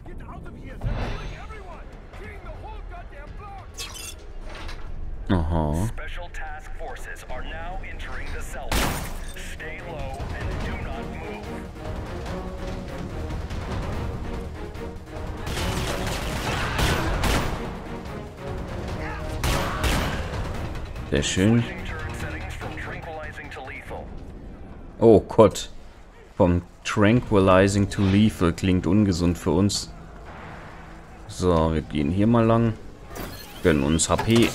Aha. Special task forces are now entering the cell block. Stay low and do not move. Sehr schön. Turn settings from tranquilizing to lethal. Oh Gott. Vom Tranquilizing to Lethal klingt ungesund für uns. So, wir gehen hier mal lang. Gönnen uns HP.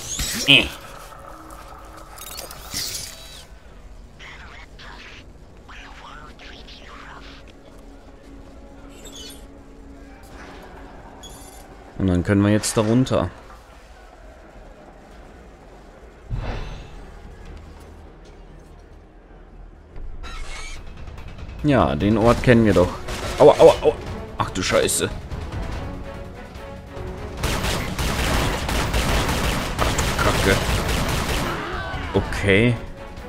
Und dann können wir jetzt da runter. Ja, den Ort kennen wir doch. Aua, aua, aua. Ach du Scheiße. Ach du Kacke. Okay.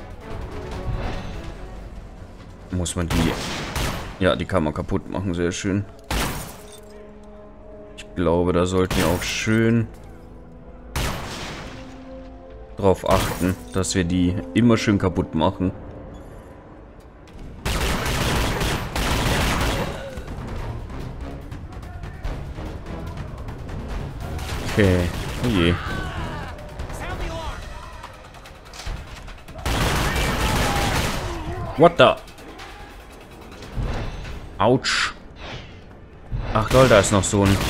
Muss man die... Ja, die kann man kaputt machen. Sehr schön. Ich glaube, da sollten wir auch schön drauf achten, dass wir die immer schön kaputt machen. Okay. Oh je. What the? Autsch. Ach lol, da ist noch so ein...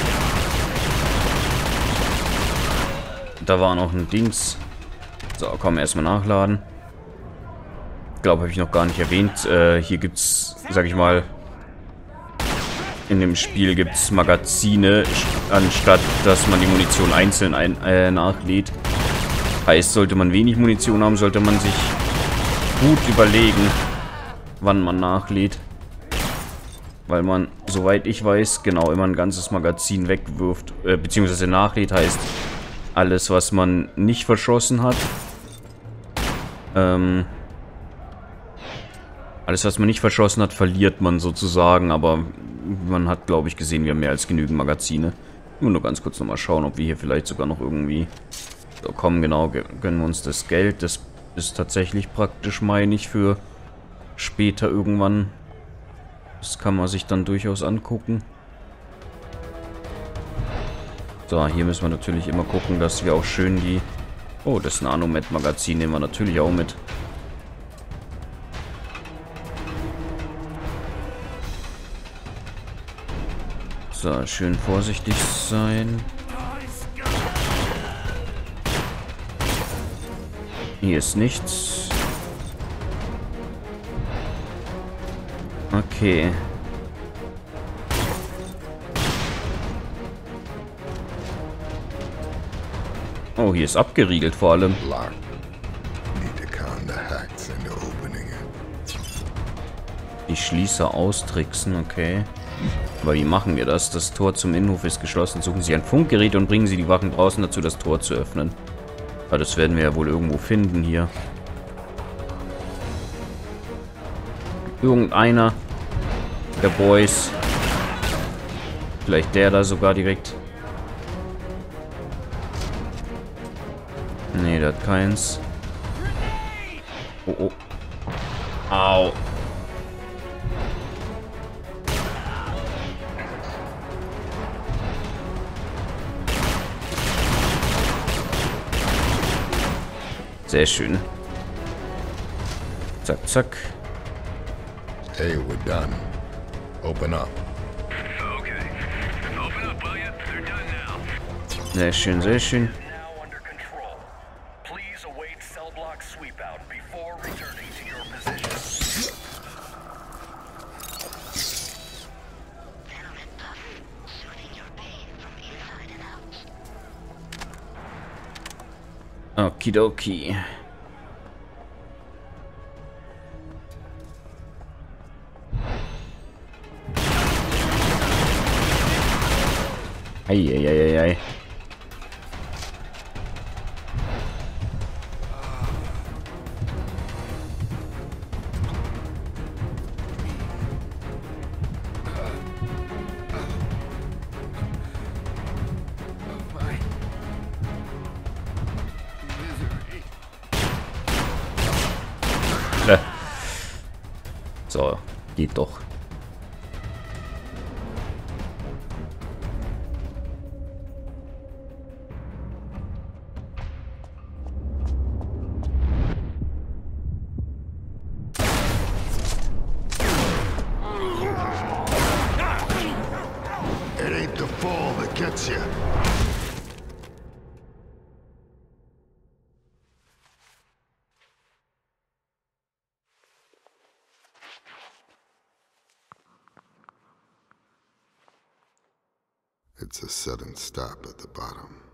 Da war noch ein Dings. So, komm, erstmal nachladen. Ich glaube, habe ich noch gar nicht erwähnt. Hier gibt's, sag ich mal... In dem Spiel gibt es Magazine, anstatt dass man die Munition einzeln nachlädt. Heißt, sollte man wenig Munition haben, sollte man sich gut überlegen, wann man nachlädt. Weil man, soweit ich weiß, genau immer ein ganzes Magazin wegwirft. Beziehungsweise nachlädt heißt, alles, was man nicht verschossen hat. Alles, was man nicht verschossen hat, verliert man sozusagen, aber man hat, glaube ich, gesehen, wir haben mehr als genügend Magazine. Nur ganz kurz nochmal schauen, ob wir hier vielleicht sogar noch irgendwie... So, komm, genau, gönnen wir uns das Geld. Das ist tatsächlich praktisch, meine ich, für später irgendwann. Das kann man sich dann durchaus angucken. So, hier müssen wir natürlich immer gucken, dass wir auch schön die... Oh, das Nanomet-Magazin nehmen wir natürlich auch mit. So, schön vorsichtig sein. Hier ist nichts. Okay. Oh, hier ist abgeriegelt vor allem. Die Schließer austricksen, okay. Aber wie machen wir das? Das Tor zum Innenhof ist geschlossen. Suchen Sie ein Funkgerät und bringen Sie die Wachen draußen dazu, das Tor zu öffnen. Aber das werden wir ja wohl irgendwo finden hier. Irgendeiner der Boys. Vielleicht der da sogar direkt. Nee, der hat keins. Oh, oh. Au. Sehr schön. Zack, zack. Hey, we're done. Open up. Okay. Open up, will you? They're done now. Sehr schön, sehr schön. Now under control. Please await cell block sweep out before returning to your position. Okidoki. Eieieiei. Geht doch. It ain't the fall that gets you. It's a sudden stop at the bottom.